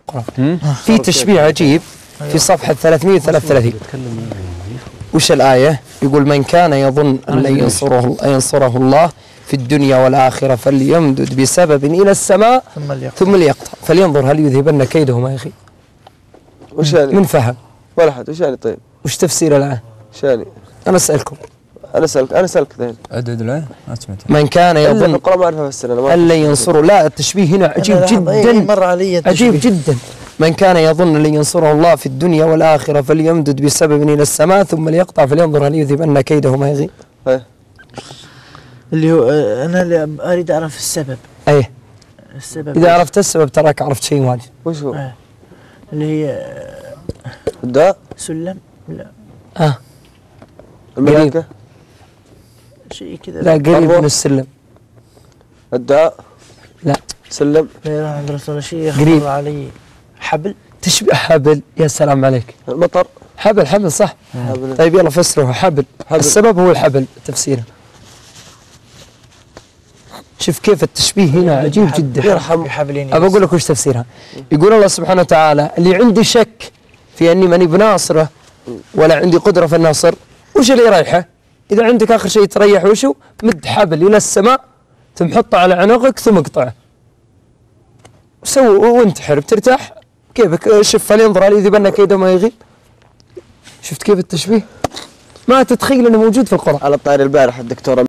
القرآن. في تشبيه عجيب في صفحة 333. وش الآية؟ يقول من كان يظن أن لن ينصره الله في الدنيا والآخرة فليمدد بسبب إلى السماء ثم ليقطع فلينظر هل يذهبن كيده ما يغيب. وش يعني؟ من فهم؟ ولا حد. وش يعني طيب؟ وش تفسير الآية؟ وش يعني؟ أنا أسألكم. أنا أسألك ذهن. عدد الآية؟ ما سمعت. من كان يظن القرآن ما أعرف أفسر أن لن ينصره. لا التشبيه هنا عجيب جدا. مر علي عجيب جدا. من كان يظن أن لن ينصره الله في الدنيا والآخرة فليمدد بسبب إلى السماء ثم ليقطع فلينظر هل يذهبن كيده ما يغيب. اللي هو أنا اللي أريد أعرف السبب. أيه. السبب إذا عرفت السبب تراك عرفت شيء واجد. وش هو؟ اللي هي الدعاء. سلم. لا. الملائكة. شيء كذا. لا قريب من السلم. الدعاء. لا. سلم. لا راح عند رسول شيء قريب علي. حبل. تشبه حبل. يا سلام عليك. المطر. حبل صح. حبل. طيب يلا فسره. حبل. السبب هو الحبل تفسيره. شوف كيف التشبيه هنا عجيب جدا. أبى أقول لك وش تفسيرها. يقول الله سبحانه وتعالى اللي عندي شك في أني ماني بناصره ولا عندي قدرة في النصر وش اللي يريحه؟ إذا عندك آخر شيء تريح وشو؟ مد حبل إلى السماء ثم حطه على عنقك ثم اقطعه. سوي وانتحر بترتاح. كيفك؟ شوف فلينظر هل يذهبن كيده ما يغيب. شفت كيف التشبيه؟ ما تتخيل انه موجود في القرآن. على الطائر البارح الدكتورة